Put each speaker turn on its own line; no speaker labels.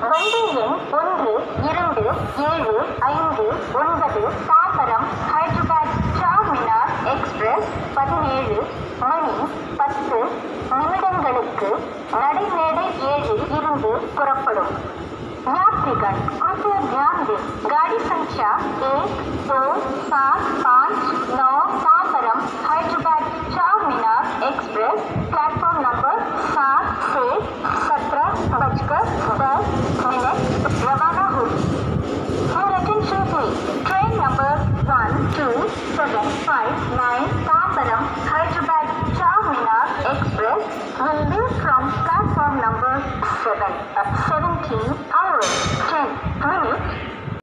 வண்டி எண் 1, 2, 7, 5, 9 தாம்பரம் ஹைதராபாத் சார்மினார் எக்ஸ்பிரஸ் 17 மணி 10 நிமிடங்களுக்கு நடைமேடை 7 இருந்து புறப்படும். यात्रीगण कृपया ध्यान दें, गाड़ी संख्या 1, 2, 7, 5, 9 Tambaram Hyderabad Charminar express platform number 7 से 17:10 रवाना होगी. For attention please, train number 12759 Tambaram Hyderabad Charminar express will leave from platform number 17